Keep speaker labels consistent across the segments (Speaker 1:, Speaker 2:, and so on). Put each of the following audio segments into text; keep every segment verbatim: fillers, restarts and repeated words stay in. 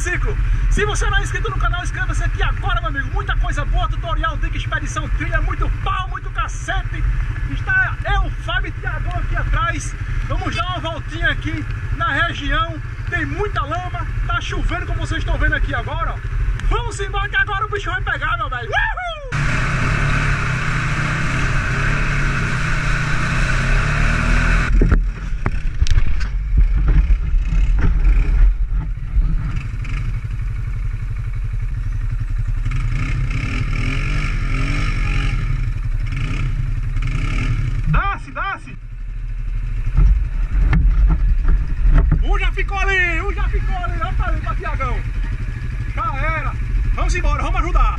Speaker 1: triciclo. Se você não é inscrito no canal, inscreva-se aqui agora, meu amigo. Muita coisa boa, tutorial, dica, expedição, trilha, muito pau, muito cacete. Está eu, Fábio e Thiagão aqui atrás. Vamos dar uma voltinha aqui na região. Tem muita lama, tá chovendo como vocês estão vendo aqui agora, ó. Vamos embora que agora o bicho vai pegar, meu velho. Uhul! Desce, desce! Um já ficou ali, um já ficou ali, olha pra ali, pra Thiagão. Já era. Vamos embora, vamos ajudar.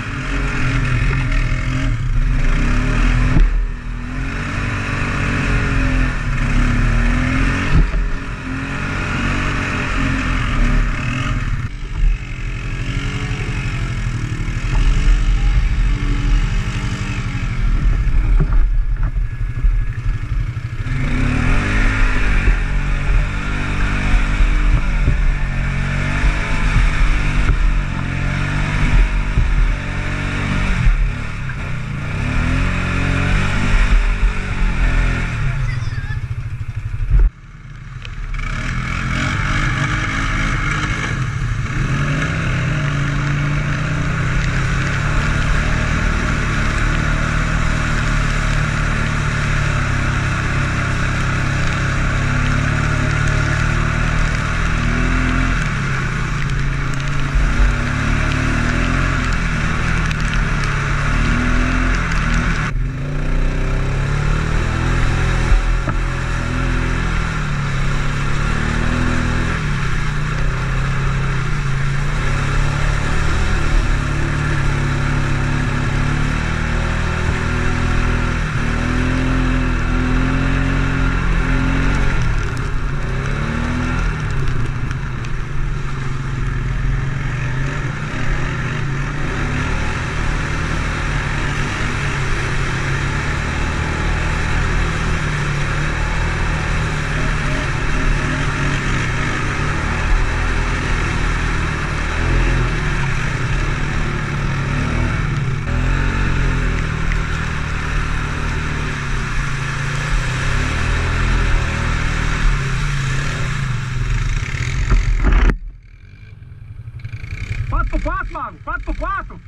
Speaker 1: quatro por quatro, Mago, quatro por quatro.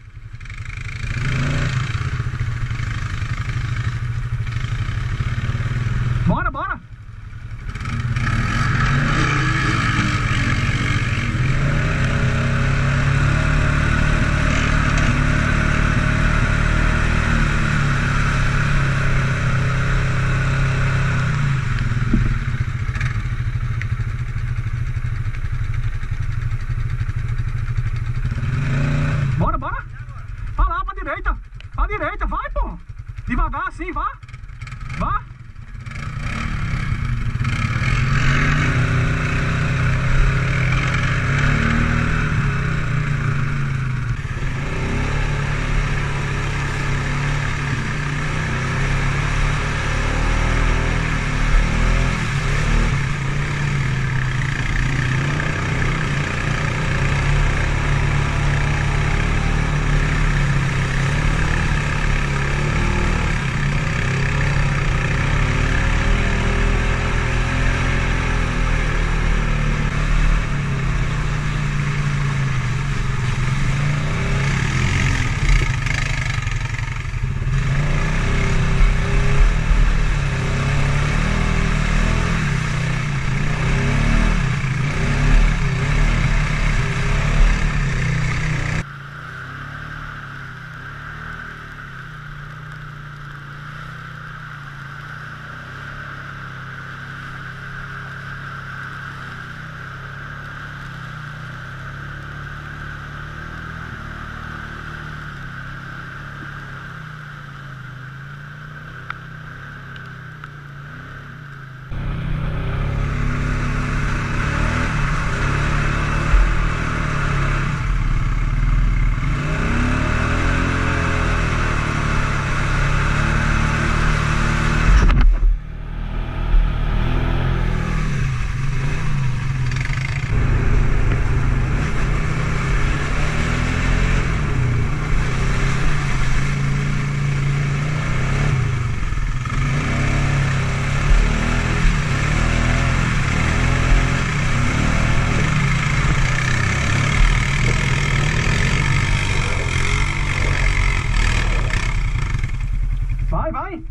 Speaker 1: Bora, bora. Bora, bora. Vai lá pra direita. Pra direita, vai, pô. Devagar assim, vá. Vá. Vai, vai!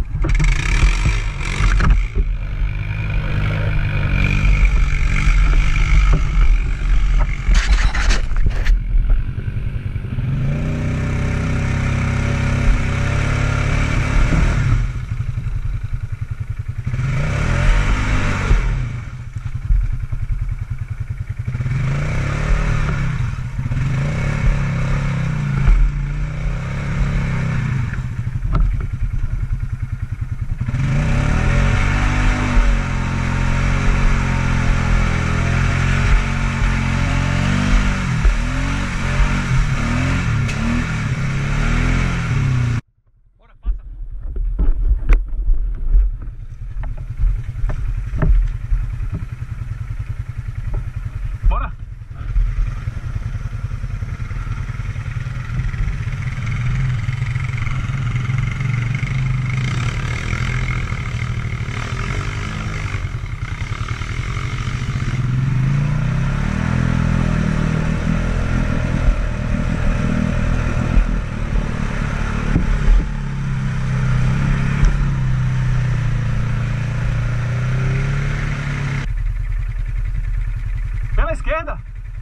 Speaker 1: Pela esquerda.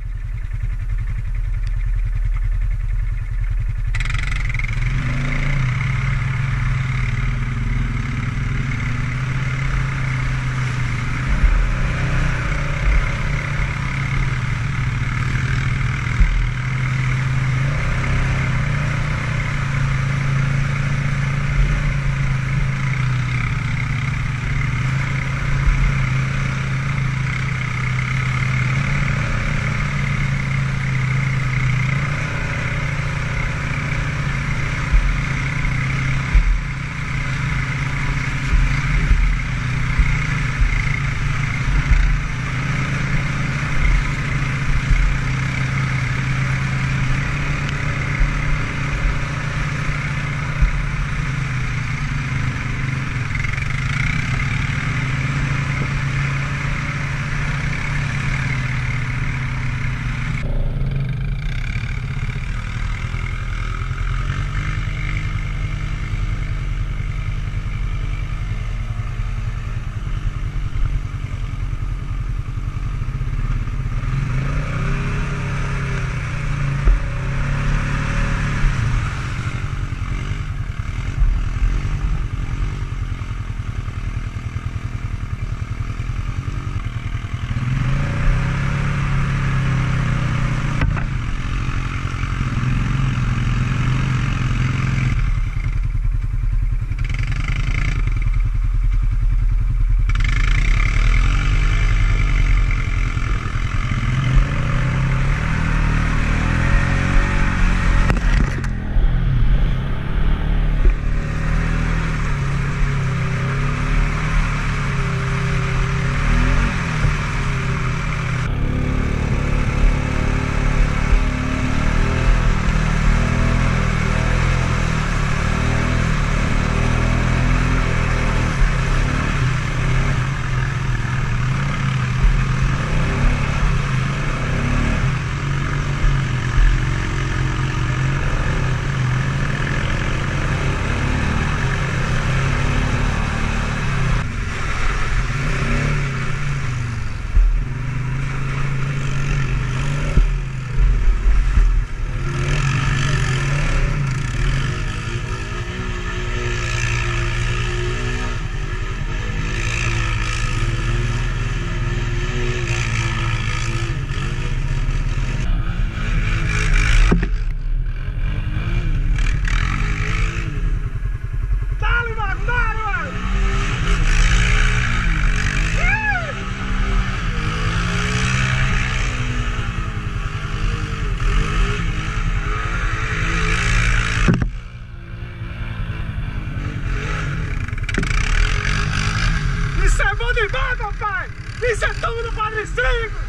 Speaker 1: Isso é tudo no quadriciclo!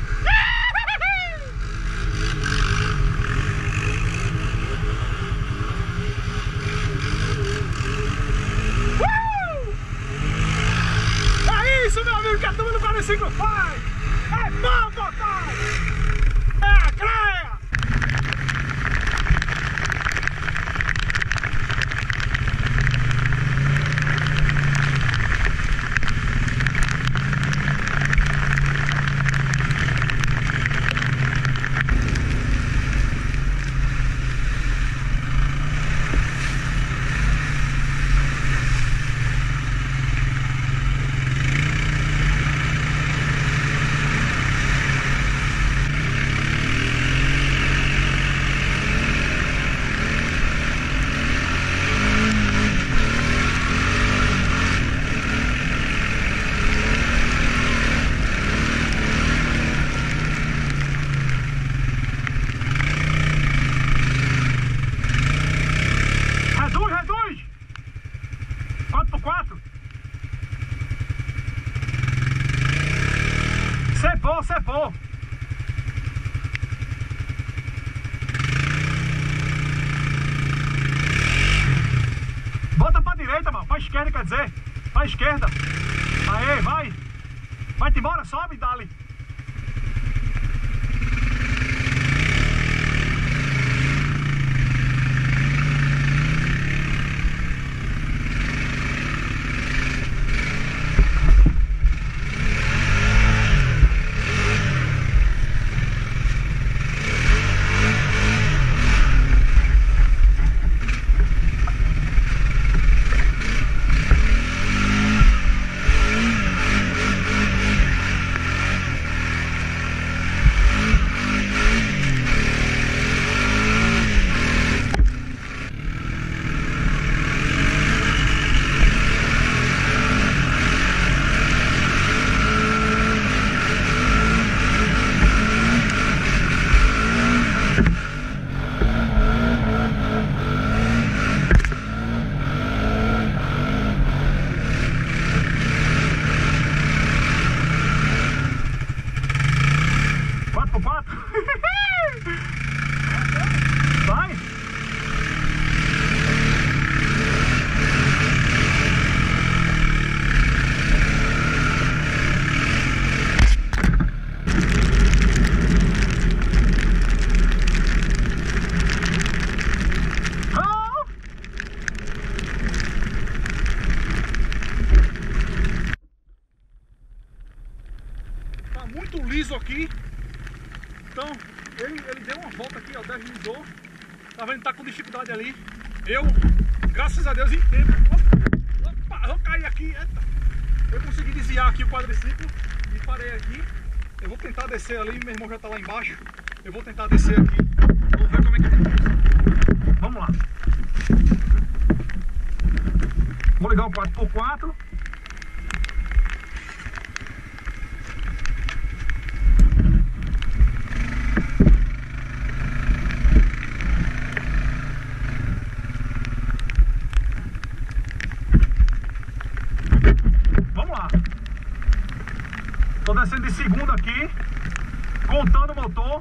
Speaker 1: Uh! É isso, meu amigo, que a turma do quadriciclo faz! É bom, papai! É a greia! você for. Bota pra direita, mano. Pra esquerda, quer dizer. Pra esquerda. Aê, vai. Vai-te embora, sobe, dali. Vai! Tá muito liso aqui. Então, ele, ele deu uma volta aqui, ó, deslizou. Tá vendo? Tá com dificuldade ali. Eu, graças a Deus, em tempo. Opa, vou cair aqui. Eita. Eu consegui desviar aqui o quadriciclo e parei aqui. Eu vou tentar descer ali. Meu irmão já tá lá embaixo. Eu vou tentar descer aqui. Vamos ver como é que é. Vamos lá. Vou ligar o quatro por quatro. Tô descendo de segunda aqui, contando o motor.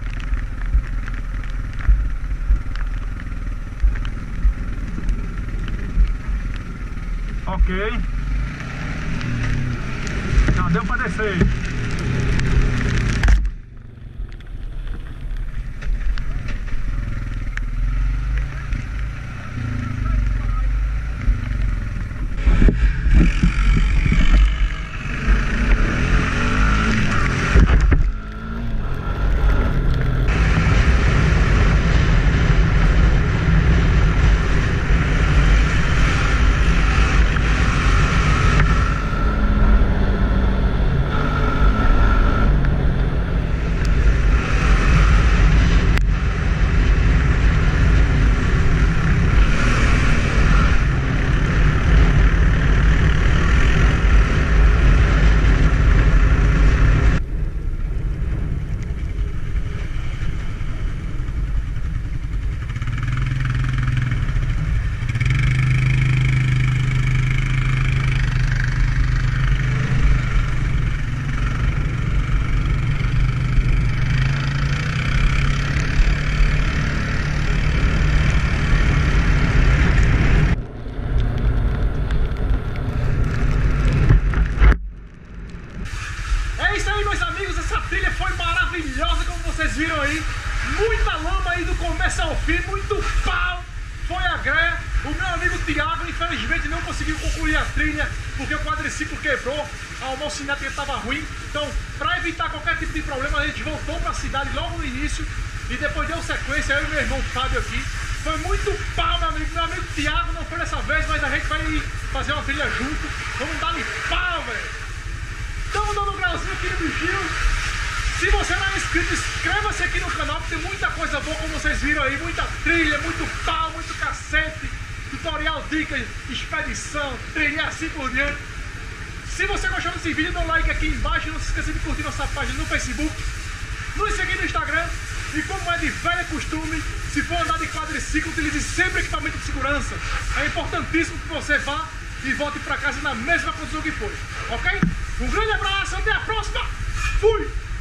Speaker 1: Ok. Já deu pra descer. Vocês viram aí, muita lama aí do começo ao fim, muito pau, foi a greia. O meu amigo Thiago, infelizmente, não conseguiu concluir a trilha, porque o quadriciclo quebrou, a homocinética estava ruim. Então, para evitar qualquer tipo de problema, a gente voltou para a cidade logo no início, e depois deu sequência, eu e meu irmão Fábio aqui. Foi muito pau, meu amigo, meu amigo Thiago não foi dessa vez, mas a gente vai fazer uma trilha junto. Vamos dar-lhe pau, velho. Estamos dando um grauzinho aqui no bichinho. Se você não é inscrito, inscreva-se aqui no canal, porque tem muita coisa boa, como vocês viram aí, muita trilha, muito pau, muito cacete, tutorial, dicas, expedição, trilha e assim por diante. Se você gostou desse vídeo, dá um like aqui embaixo, não se esqueça de curtir nossa página no Facebook, nos seguir no Instagram, e como é de velho costume, se for andar de quadriciclo, utilize sempre equipamento de segurança. É importantíssimo que você vá e volte para casa na mesma condição que foi, ok? Um grande abraço, até a próxima, fui!